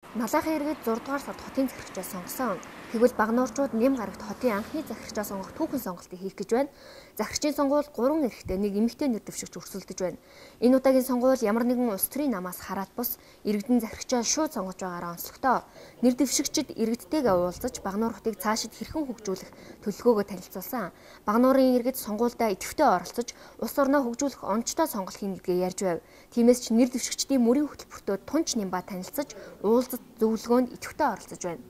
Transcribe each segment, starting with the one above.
Малайхан иргэд 6 дугаар сард хотын захирагчаа сонгосон. Тэгвэл багнуурчууд нэм гарагт хотын анхны захирагчаа сонгох түүхэн сонголтыг хийх гэж байна. Захирагчийн сонгуул 3 эрэгтэй, 1 эмэгтэй нэр дэвшигч өрсөлдөж байна. Энэ удаагийн сонгуул ямар нэгэн улс төрийн намаас хараат бус иргэдэн захирагчаа шууд сонгож байгаараа онцлогтой. Нэр дэвшигчид иргэдтэйгээ уулзаж багнуур хотыг цаашид хэрхэн хөгжүүлэх төлөвлөгөөгөө танилцуулсан. Багнуурын иргэд сонгуульдаа идэвхтэй оролцож улс орноо хөгжүүлэх онцтой сонголт хийнэ гэдгээ ярьж байв. Тиймээс ч нэр дэвшигчдийн мөрийн хөтөлбөртөө тунч нямба танилцаж уулзалт зөвлөгөөнд идэвхтэй оролцож байна.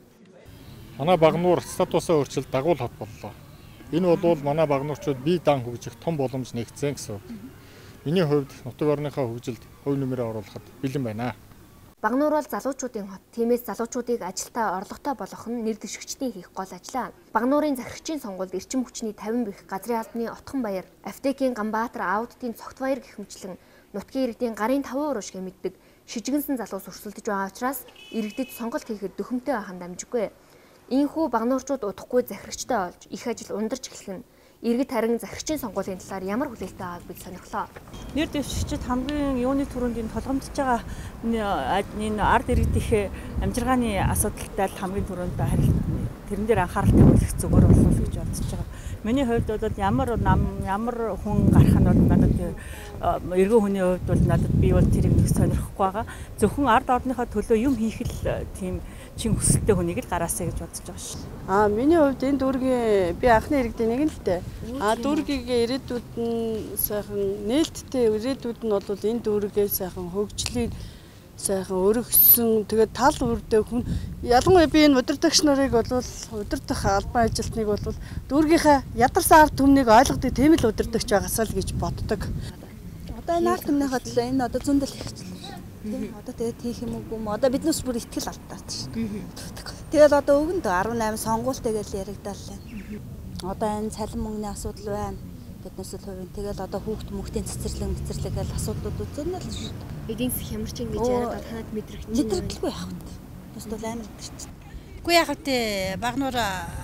Манай багнуур статусаа өөрчилж дагуул хот боллоо. Энэ бол манай багнуурчууд бие дан хөгжих том боломж нэгцэн гэсэн үг. Миний хувьд нутаг орныхоо хөгжилд хувь нэмрээ оруулахад бэлэн байна. Багнуур бол залуучуудын хот. Тиймээс залуучуудыг ажилдаа орлоготой болгох нь нэр дэвшигчдийн хийх гол ажил. Багнуурын захирагчийн сонгуульд эрчим хүчний 50 бэх, газрын албаны Отхон баяр, Автекийн Ганбаатар, Аудитын Цогт баяр гэх мэтлэн нутгийн иргэдийн гарын 5% шиг мэддэг шижигэнсэн залуус өрсөлдөж байгаа учраас иргэдэд сонголт хийхэд дөхөмтэй байх нь дамжиггүй. Ийхүү багнуурчууд удахгүй захирагчтай олж их ажил ундарч эхлэх нь иргэд харин захирагчийн сонгуулийн талаар ямар хүлээлттэй байгааг бид сонирхлоо. Нэр дэвшигчид хамгийн юуны түрүүнд энэ толгомдож байгаа энэ ард иргэдийн амжиргааны асуудалтай хамгийн түрүүнд тэрэн дээр анхаарал тавиулах зүгээр болов уу гэж бодож байгаа. Миний хувьд бол ямар хүн гарах нь бол надад эргэн хүний хувьд бол надад би бол тэрийг нэг сонирхгүй байгаа. Зөвхөн ард орныхоо төлөө юм хийх л тийм чин хүсэлтэй хүнийг л гараасаа гэж бодож байгаа шүү. Миний хувьд энэ дүүргийн би анхны иргэдийн нэг л дээ. Дүүргийг ирээдүйд нь сайхан нээлттэй ирээдүйд нь бол энэ дүүргээ сайхан хөгжлийг сайхан өргөсөн тэгээд тал үрдээ хүн ялангуяа би энэ удирдагч нарыг бол удирдах албан ажилтныг бол дүүргийнхаа ядарсан ард түмнийг ойлгодог тийм л удирдагч байгаасаа л гэж боддог. Одоо энэ ард түмнийхөө төлөө энэ одоо зөндөл хэрэгчлээ. Тийм одоо тэгээд хийх юм уу? Одоо биднээс бүр ихтгэл алдаад шүү. Тэгэл одоо өгөнд 18 сонгуультай гэж яригдал байна. Одоо энэ цалин мөнгөний асуудал байна. Биднээс л хувийн тэгэл одоо хүүхдийн цэцэрлэг гэж асуудлууд үзэн л шүү. Эдийн засаг хямрчин гэж яриад танад мэдрэгч байна. Мэдрэгдэлгүй яах вэ? Бас бол амар мэдэрч. Үгүй яах вэ? Багнуур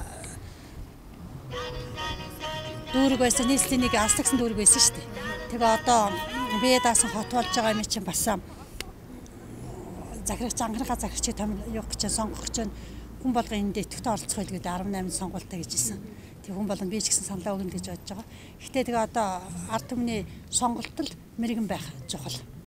дүүрэг байсан, нийслэлийн нэг алсагсан дүүрэг байсан шүү дээ. Тэгээ одоо бие даасан хот болж байгаа юм чинь бас захирагч анхныхаа захирагчийг явах гэж сонгох гэж хүн болгон энд идэвхтэй оролцох байлгүй 18 сонгуультай гэж хэлсэн. Тэг хүн болгон би ч гэсэн саналаа өгнө гэж бодож байгаа. Гэхдээ тэгээ одоо ард түмний сонголтод мэрэгэн байх чухал.